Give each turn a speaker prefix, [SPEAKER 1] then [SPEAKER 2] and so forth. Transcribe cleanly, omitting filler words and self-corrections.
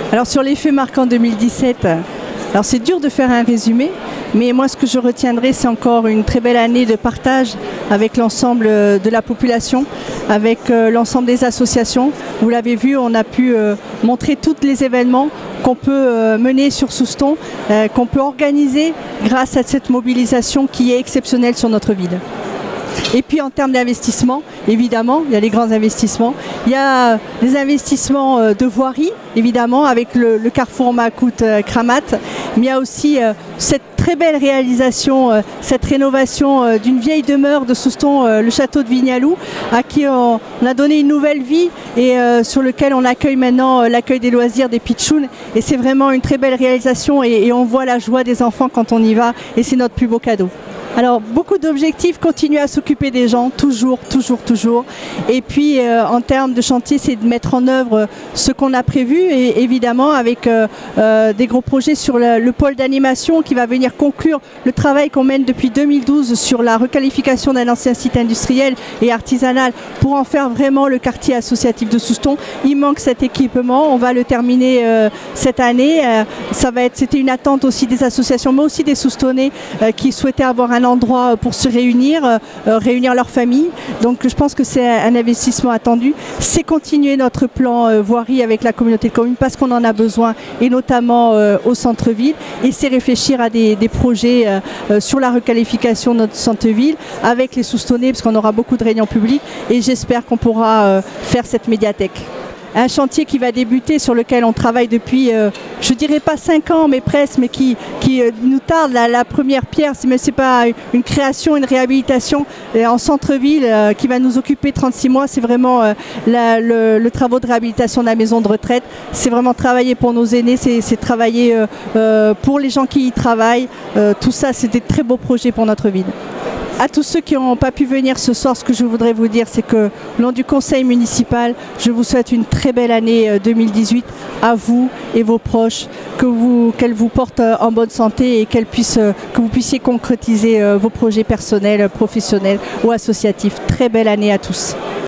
[SPEAKER 1] Alors sur les faits marquants 2017, alors c'est dur de faire un résumé, mais moi ce que je retiendrai, c'est encore une très belle année de partage avec l'ensemble de la population, avec l'ensemble des associations. Vous l'avez vu, on a pu montrer tous les événements qu'on peut mener sur Souston, qu'on peut organiser grâce à cette mobilisation qui est exceptionnelle sur notre ville. Et puis en termes d'investissement, évidemment, il y a les grands investissements. Il y a des investissements de voirie, évidemment, avec le carrefour Makout-Kramat. Mais il y a aussi cette très belle réalisation, cette rénovation d'une vieille demeure de Souston, le château de Vignalou, à qui on a donné une nouvelle vie et sur lequel on accueille maintenant l'accueil des loisirs des pitchouns. Et c'est vraiment une très belle réalisation et on voit la joie des enfants quand on y va et c'est notre plus beau cadeau. Alors beaucoup d'objectifs, continuer à s'occuper des gens, toujours. Et puis en termes de chantier, c'est de mettre en œuvre ce qu'on a prévu, et évidemment avec des gros projets sur le pôle d'animation qui va venir conclure le travail qu'on mène depuis 2012 sur la requalification d'un ancien site industriel et artisanal pour en faire vraiment le quartier associatif de Souston. Il manque cet équipement, on va le terminer cette année. C'était une attente aussi des associations, mais aussi des Soustonnais qui souhaitaient avoir un endroit pour se réunir, réunir leur famille. Donc je pense que c'est un investissement attendu. C'est continuer notre plan voirie avec la communauté de communes parce qu'on en a besoin, et notamment au centre-ville. Et c'est réfléchir à des projets sur la requalification de notre centre-ville avec les Soustonnais, parce qu'on aura beaucoup de réunions publiques, et j'espère qu'on pourra faire cette médiathèque. Un chantier qui va débuter, sur lequel on travaille depuis, je dirais pas 5 ans, mais presque, mais qui nous tarde. La première pierre, mais c'est pas une création, une réhabilitation en centre-ville qui va nous occuper 36 mois. C'est vraiment le travaux de réhabilitation de la maison de retraite. C'est vraiment travailler pour nos aînés, c'est travailler pour les gens qui y travaillent. Tout ça, c'est des très beaux projets pour notre ville. À tous ceux qui n'ont pas pu venir ce soir, ce que je voudrais vous dire, c'est que au nom du conseil municipal, je vous souhaite une très belle année 2018 à vous et vos proches, qu'elle vous porte en bonne santé et que vous puissiez concrétiser vos projets personnels, professionnels ou associatifs. Très belle année à tous.